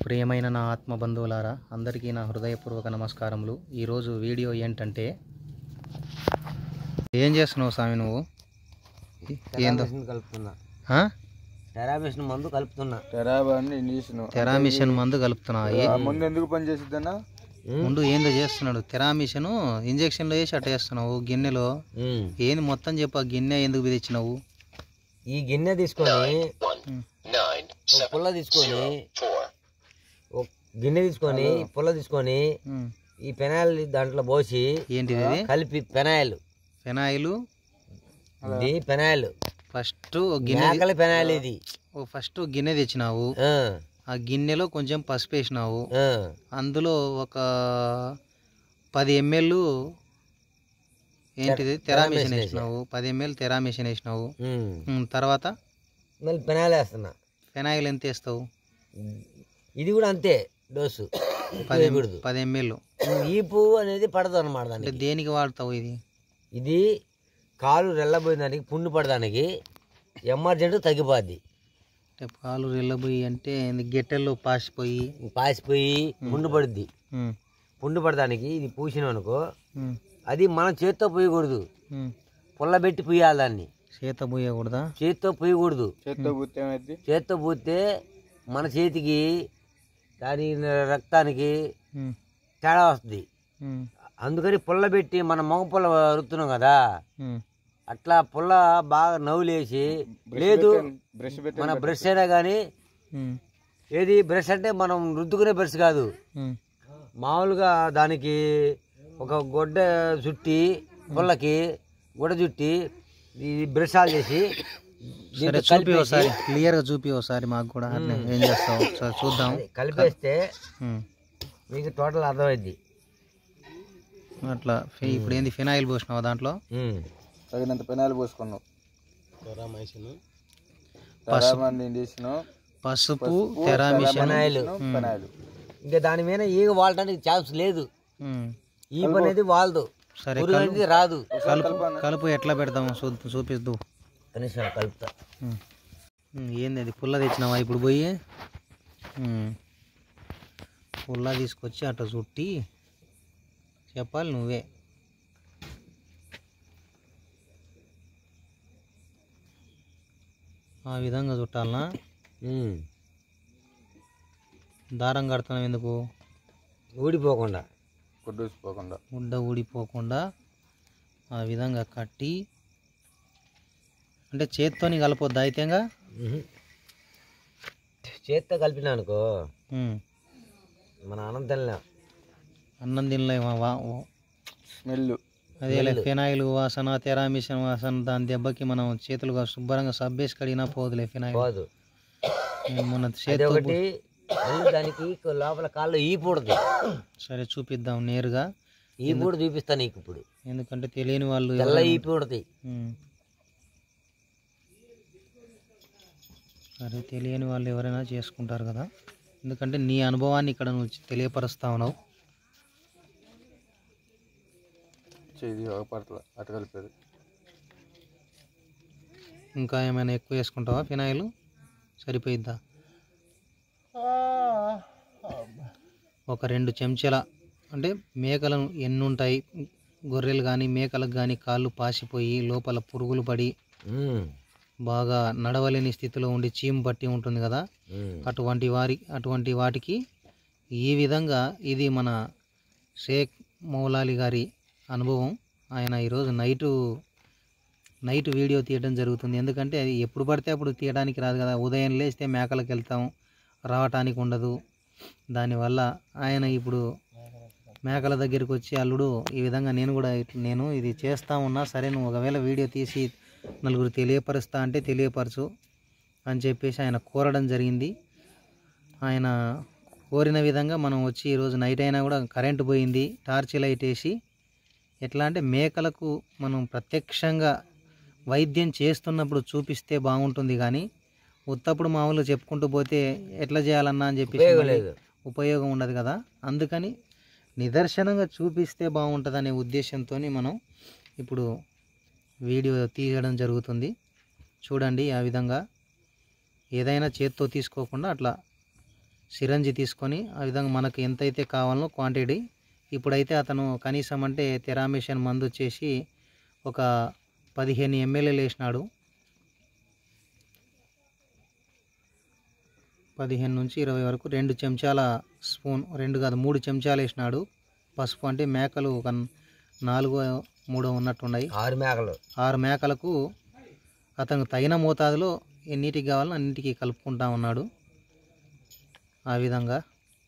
ప్రియమైన నా ఆత్మ బంధువులారా అందరికీ నా హృదయపూర్వక నమస్కారములు। ఈరోజు వీడియో ఏంటంటే, ఏం చేస్తున్నావు స్వామి నువ్వు? ఏందో కలుపుతున్నా, ఆ టెరామిషన్ మందు కలుపుతున్నా। టెరామిషన్ మందు కలుపుతున్నావు? ముందు ఎందుకు పని చేసిద్దన్నా? ముందు ఏందో చేస్తున్నాడు? టెరామిషన్ ఇంజక్షన్లో వేసి అట్ట చేస్తున్నావు గిన్నెలో। ఏంది మొత్తం చెప్పు, ఆ గిన్నె ఎందుకు తెచ్చినావు? ఈ గిన్నె తీసుకొని పుల్ల తీసుకొని గిన్నె తీసుకొని పుల్ల తీసుకొని ఈ పెనాయిల్ దాంట్లో పోసి ఏంటిది కలిపి పెనాయిల్ ఇది పెనాయిల్ ఫస్ట్ గిన్నె పెనాయిల్ ఇది ఫస్ట్ గిన్నె తెచ్చినావు, ఆ గిన్నెలో కొంచెం పసుపు వేసినావు, అందులో ఒక 10 ml ఏంటిది టెరామిషన్ వేసినావు, 10 ml టెరామిషన్ వేసినావు। తర్వాత మళ్ళీ పెనాయిల్ వేస్తున్నా। ఫెనాయిల్ ఎంత వేస్తావు? ఇది కూడా అంతే డోసు, 10 ml। ఈ పువ్వు అనేది పడదు అనమాట అంటే దానికి। దేనికి వాడతావు ఇది? ఇది కాలు రెల్లబోయేదానికి పుండు పడడానికి ఎమర్జెంట్ తగ్గిపోద్ది। అంటే పాలు రెల్లబోయి అంటే గెట్టెల్లో పాసిపోయి పుండు పడుద్ది। పుండు పడడానికి ఇది పూసినాం అనుకో, అది మనం చేత్తో పోయకూడదు, పుల్ల పెట్టి పూయాలి దాన్ని। చేత పోయకూడదా? చేత్తో పోయకూడదు, చేత్తో పూస్తే మన చేతికి దాని రక్తానికి తేడా వస్తుంది। అందుకని పుల్ల పెట్టి మన మొగ పుల్ల రుతున్నాం కదా, అట్లా పుల్ల బాగా నవ్వులేసి, లేదు మన బ్రష్ అయినా కానీ, ఏది బ్రష్ అంటే మనం రుద్దుకునే బ్రష్ కాదు, మామూలుగా దానికి ఒక గొడ్డ చుట్టి పుల్లకి గుడ్డ చుట్టి ఇది బ్రష్ ఆల్ చేసి చూపి ఒకసారి, క్లియర్ గా చూపి ఒకసారి మాకు కూడా। ఏం చేస్తావు ఒకసారి చూద్దాం। కలిపేస్తే మీకు టోటల్ అర్థమైంది అట్లా। ఇప్పుడు ఏంది ఫినాయిల్ పోసినావు దాంట్లో? తగినంత పెనాయిల్ పోసుకున్నావు, పసుపు టెరామిషన్ పెనాయిల్। ఇంకా దాని మీద ఈగ వాడటానికి ఛాన్స్ లేదు, ఈ పని అనేది వాలదు, సరే అనేది రాదు। కలుపు ఎట్లా పెడతాము చూపిద్దు కనీసం కలుపుతా। ఏంది అది పుల్ల తెచ్చినావా ఇప్పుడు పోయి? పుల్ల తీసుకొచ్చి అట్లా చుట్టి చెప్పాలి నువ్వే। ఆ విధంగా చుట్టాలనా? దారం కడుతున్నావు ఎందుకు? ఊడిపోకుండా, గుడ్డ ఊడిపోకుండా ఆ విధంగా కట్టి, అంటే చేత్తోని కలపొద్దా అయితేగా? చేత్తో కలిపినా అనుకో మన అన్నం తినలే స్మెల్, అదే ఫినాయిల్ వాసన, టెరామిషన్ వాసన, దాని దెబ్బకి మనం చేతులుగా శుభ్రంగా సబ్బేసి కడిగినా పోదులే ఫినాయిల్ పోదు। మొన్న చేతి ఒకటి దానికి లోపల కాళ్ళు ఈపూడదు। సరే చూపిద్దాం నేరుగా, ఈపూడు చూపిస్తా నీకు ఇప్పుడు, ఎందుకంటే తెలియని వాళ్ళు తెల్ల ఈపూడది। సరే తెలియని వాళ్ళు ఎవరైనా చేసుకుంటారు కదా, ఎందుకంటే నీ అనుభవాన్ని ఇక్కడ నువ్వు తెలియపరుస్తా ఉన్నావు। ఇంకా ఏమైనా ఎక్కువ వేసుకుంటావా ఫినాయిల్? సరిపోయిద్దా? ఒక 2 చెంచాల, అంటే మేకలను ఎన్ని ఉంటాయి, గొర్రెలు కానీ మేకలకు కానీ కాళ్ళు పాసిపోయి లోపల పురుగులు పడి బాగా నడవలేని స్థితిలో ఉండి చీము పట్టి ఉంటుంది కదా, అటువంటి వాటికి ఈ విధంగా ఇది మన షేక్ మౌలాలి గారి అనుభవం। ఆయన ఈరోజు నైట్ వీడియో తీయడం జరుగుతుంది, ఎందుకంటే అది ఎప్పుడు పడితే అప్పుడు తీయడానికి రాదు కదా, ఉదయం లేస్తే మేకలకు వెళ్తాం, రావటానికి ఉండదు, దానివల్ల ఆయన ఇప్పుడు మేకల దగ్గరికి వచ్చి, అల్లుడు ఈ విధంగా నేను ఇది చేస్తూ ఉన్నా, సరే నువ్వు ఒకవేళ వీడియో తీసి నలుగురు తెలియపరుస్తా అంటే తెలియపరచు అని చెప్పేసి ఆయన కోరడం జరిగింది। ఆయన కోరిన విధంగా మనం వచ్చి ఈరోజు నైట్ అయినా కూడా కరెంటు పోయింది, టార్చ్ లైట్ వేసి, ఎట్లా అంటే మేకలకు మనం ప్రత్యక్షంగా వైద్యం చేస్తున్నప్పుడు చూపిస్తే బాగుంటుంది, కానీ ఉత్తప్పుడు మామూలుగా చెప్పుకుంటూ పోతే ఎట్లా చేయాలన్నా అని చెప్పి ఉపయోగం ఉండదు కదా, అందుకని నిదర్శనంగా చూపిస్తే బాగుంటుందనే ఉద్దేశంతో మనం ఇప్పుడు వీడియో తీయడం జరుగుతుంది। చూడండి, ఆ విధంగా ఏదైనా చేత్తో తీసుకోకుండా అట్లా సిరంజి తీసుకొని ఆ విధంగా మనకు ఎంతైతే కావాలో క్వాంటిటీ. ఇప్పుడైతే అతను కనీసం అంటే తెరామిషన్ మందు వచ్చేసి ఒక 15 ml వేసినాడు. 15 నుంచి 20 వరకు 2 చెంచాల స్పూన్, 2 కాదు 3 చెంచాలు వేసినాడు పసుపు. అంటే మేకలు ఒక 4-3 ఉన్నట్టున్నాయి. 6 మేకలకు అతను తగిన మోతాదులో ఎన్నిటికి కావాలో అన్నిటికీ కలుపుకుంటా ఉన్నాడు ఆ విధంగా.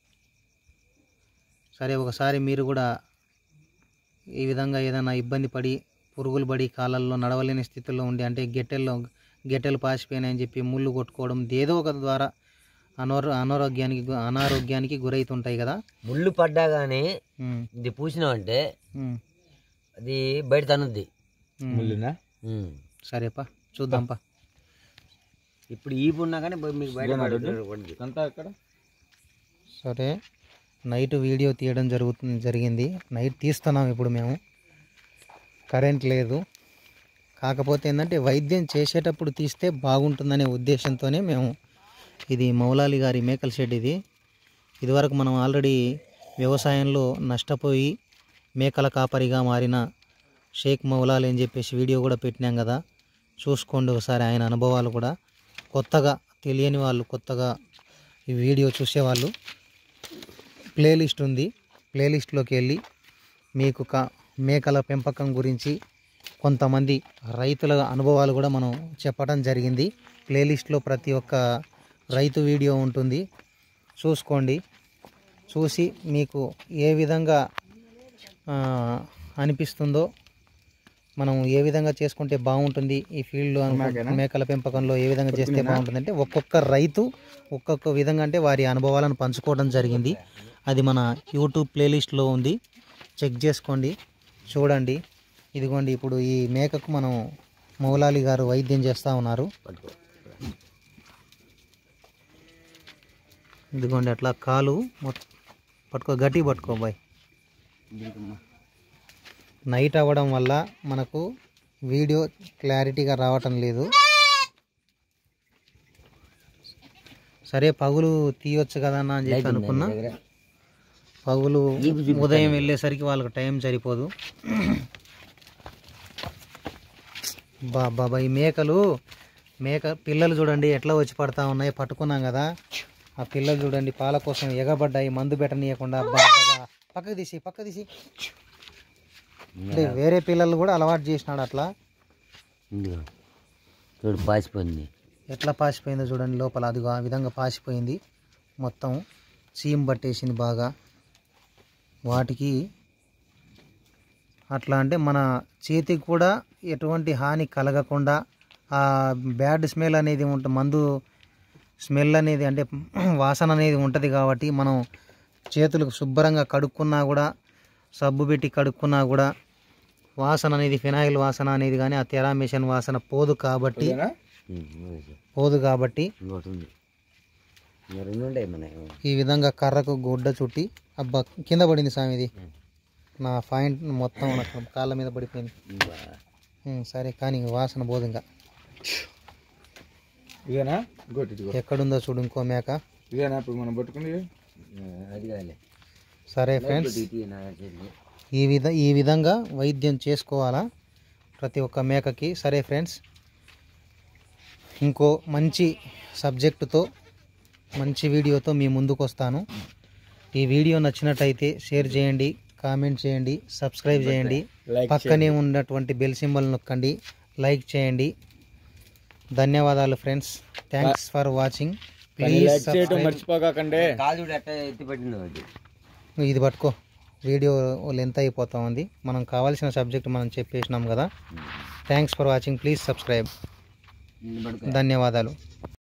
సరే, ఒకసారి మీరు కూడా ఈ విధంగా ఏదైనా ఇబ్బంది పడి పురుగులు పడి కాళ్ళల్లో నడవలేని స్థితిలో ఉండి, అంటే గెట్టెలు పాసిపోయినాయని చెప్పి ముళ్ళు కొట్టుకోవడం ఏదో ఒక ద్వారా అనారోగ్యానికి గురైతుంటాయి కదా. ముళ్ళు పడ్డా కానీ ఇది పూసినామంటే అది బయట తనుద్ది. సరేపా, చూద్దాంపా. ఇప్పుడు ఈ పున్నా కానీ మీకు బయట. సరే, నైట్ వీడియో తీయడం జరిగింది. నైట్ తీస్తున్నాం ఇప్పుడు మేము. కరెంట్ లేదు. కాకపోతే ఏంటంటే వైద్యం చేసేటప్పుడు తీస్తే బాగుంటుందనే ఉద్దేశంతోనే మేము, ఇది మౌలాలి గారి మేకల షెడ్. ఇదివరకు మనం ఆల్రెడీ వ్యవసాయంలో నష్టపోయి మేకల కాపరిగా మారిన షేక్ మౌలాలి అని చెప్పేసి వీడియో కూడా పెట్టినాం కదా. చూసుకోండి ఒకసారి ఆయన అనుభవాలు కూడా. కొత్తగా తెలియని వాళ్ళు, కొత్తగా ఈ వీడియో చూసేవాళ్ళు ప్లేలిస్ట్ ఉంది, ప్లేలిస్ట్లోకి వెళ్ళి మీకు మేకల పెంపకం గురించి కొంతమంది రైతుల అనుభవాలు కూడా మనం చెప్పడం జరిగింది. ప్లేలిస్ట్లో ప్రతి ఒక్క రైతు వీడియో ఉంటుంది, చూసుకోండి. చూసి మీకు ఏ విధంగా అనిపిస్తుందో, మనం ఏ విధంగా చేసుకుంటే బాగుంటుంది ఈ ఫీల్డ్లో, మేకల పెంపకంలో ఏ విధంగా చేస్తే బాగుంటుంది అంటే ఒక్కొక్క రైతు ఒక్కొక్క విధంగా అంటే వారి అనుభవాలను పంచుకోవడం జరిగింది. అది మన యూట్యూబ్ ప్లేలిస్ట్లో ఉంది, చెక్ చేసుకోండి, చూడండి. ఇదిగోండి, ఇప్పుడు ఈ మేకకు మనం మౌలాలి గారు వైద్యం చేస్తూ ఉన్నారు. ఇదిగోండి, అట్లా కాలు పట్టుకో, గట్టి పట్టుకో బాయ్. నైట్ అవ్వడం వల్ల మనకు వీడియో క్లారిటీగా రావటం లేదు. సరే, పగులు తీయొచ్చు కదా అన్న అని చెప్పి అనుకున్నా. పగులు ఉదయం వెళ్ళేసరికి వాళ్ళకి టైం సరిపోదు. బాబా, ఈ మేక పిల్లలు చూడండి ఎట్లా వచ్చి పడతా ఉన్నాయి. పట్టుకున్నాం కదా, ఆ పిల్లలు చూడండి పాల కోసం ఎగబడ్డాయి, మందు పెట్టనీయకుండా. పక్కకు తీసి అంటే వేరే పిల్లలు కూడా అలవాటు చేసినాడు అట్లా. చూడు పాసిపోయింది, ఎట్లా పాసిపోయిందో చూడండి లోపల. అదిగో ఆ విధంగా పాసిపోయింది, మొత్తం చీమ్ పట్టేసింది బాగా. వాటికి అట్లా అంటే మన చేతికి కూడా ఎటువంటి హాని కలగకుండా ఆ బ్యాడ్ స్మెల్ అనేది ఉంటుంది, మందు స్మెల్ అనేది అంటే వాసన అనేది ఉంటుంది. కాబట్టి మనం చేతులకు శుభ్రంగా కడుక్కున్నా కూడా, సబ్బు పెట్టి కడుక్కున్నా కూడా వాసన అనేది, ఫినాయిల్ వాసన అనేది కానీ ఆ తెరామిషన్ వాసన పోదు. కాబట్టి ఈ విధంగా కర్రకు గుడ్డ చుట్టి, అబ్బా కింద పడింది సామిది, నా పాయింట్ మొత్తం కాళ్ళ మీద పడిపోయింది. సరే, కానీ వాసన పోదు. ఇంకా ఎక్కడుందో చూడు ఇంకో మేక. సరే ఫ్రెండ్స్, ఈ విధంగా వైద్యం చేసుకోవాలా ప్రతి ఒక్క మేకకి. సరే ఫ్రెండ్స్, ఇంకో మంచి సబ్జెక్టుతో, మంచి వీడియోతో మీ ముందుకు వస్తాను. ఈ వీడియో నచ్చినట్టయితే షేర్ చేయండి, కామెంట్ చేయండి, సబ్స్క్రైబ్ చేయండి, పక్కనే ఉన్నటువంటి బెల్ సింబల్ నొక్కండి, లైక్ చేయండి. ధన్యవాదాలు friends, thanks for watching. Please మర్చిపోకండి. ఇది పట్టుకో, వీడియో లెంత్ అయిపోతా ఉంది. మనం కావాల్సిన సబ్జెక్ట్ మనం చెప్పేసినాం కదా. Thanks for watching, please subscribe. ధన్యవాదాలు.